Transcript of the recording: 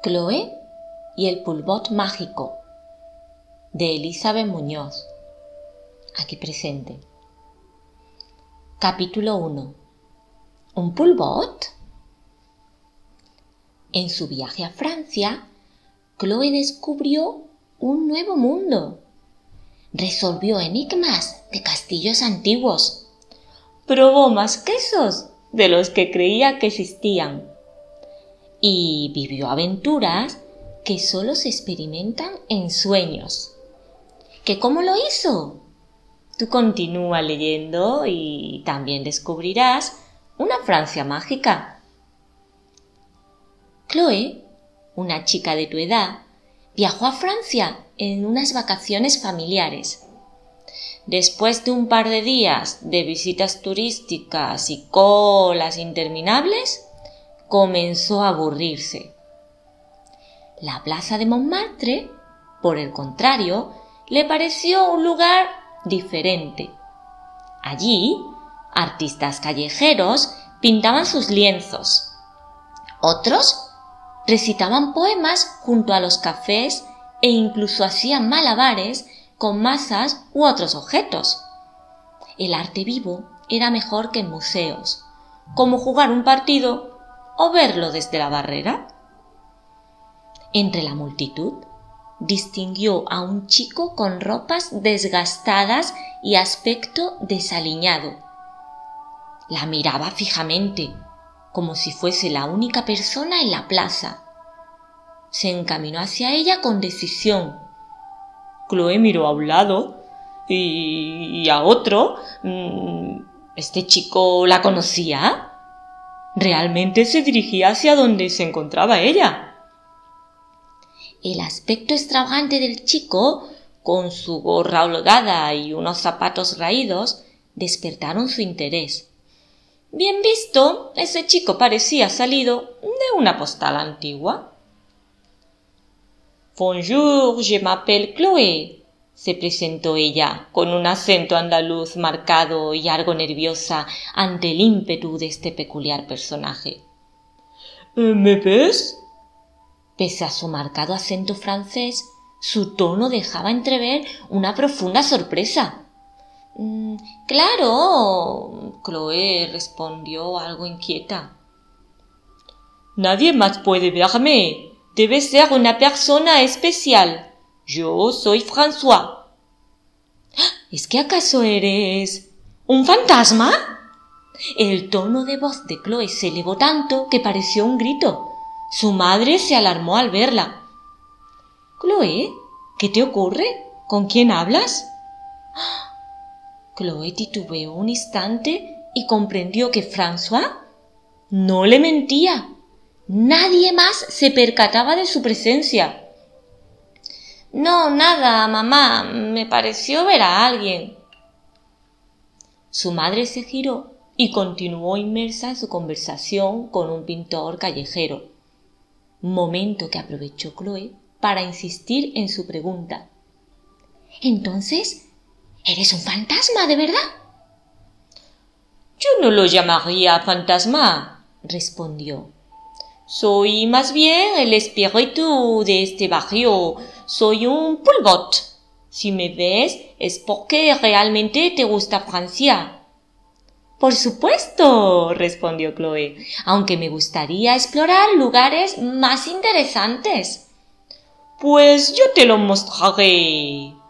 Chloe y el pulbot mágico, de Elizabeth Muñoz, aquí presente. Capítulo 1. ¿Un pulbot? En su viaje a Francia, Chloe descubrió un nuevo mundo. Resolvió enigmas de castillos antiguos. Probó más quesos de los que creía que existían. Y vivió aventuras que solo se experimentan en sueños. ¿Que cómo lo hizo? Tú continúa leyendo y también descubrirás una Francia mágica. Chloe, una chica de tu edad, viajó a Francia en unas vacaciones familiares. Después de un par de días de visitas turísticas y colas interminables, comenzó a aburrirse. La plaza de Montmartre, por el contrario, le pareció un lugar diferente. Allí, artistas callejeros pintaban sus lienzos. Otros recitaban poemas junto a los cafés e incluso hacían malabares con masas u otros objetos. El arte vivo era mejor que en museos, como jugar un partido o verlo desde la barrera. Entre la multitud distinguió a un chico con ropas desgastadas y aspecto desaliñado. La miraba fijamente, como si fuese la única persona en la plaza. Se encaminó hacia ella con decisión. Chloe miró a un lado y a otro. ¿Este chico la conocía? Realmente se dirigía hacia donde se encontraba ella. El aspecto extravagante del chico, con su gorra holgada y unos zapatos raídos, despertaron su interés. Bien visto, ese chico parecía salido de una postal antigua. «Bonjour, je m'appelle Chloé», se presentó ella, con un acento andaluz marcado y algo nerviosa ante el ímpetu de este peculiar personaje. «¿Me ves?» Pese a su marcado acento francés, su tono dejaba entrever una profunda sorpresa. «Claro», Chloé respondió algo inquieta. «Nadie más puede verme. Debe ser una persona especial. Yo soy François». «¿Es que acaso eres un fantasma?» El tono de voz de Chloé se elevó tanto que pareció un grito. Su madre se alarmó al verla. «Chloé, ¿qué te ocurre? ¿Con quién hablas?» Chloé titubeó un instante y comprendió que François no le mentía. Nadie más se percataba de su presencia. «No, nada, mamá. Me pareció ver a alguien». Su madre se giró y continuó inmersa en su conversación con un pintor callejero, momento que aprovechó Chloé para insistir en su pregunta. «¿Entonces eres un fantasma, de verdad?» «Yo no lo llamaría fantasma», respondió. «Soy más bien el espíritu de este barrio. Soy un pulbot. Si me ves es porque realmente te gusta Francia». «Por supuesto», respondió Chloé, «aunque me gustaría explorar lugares más interesantes». «Pues yo te lo mostraré».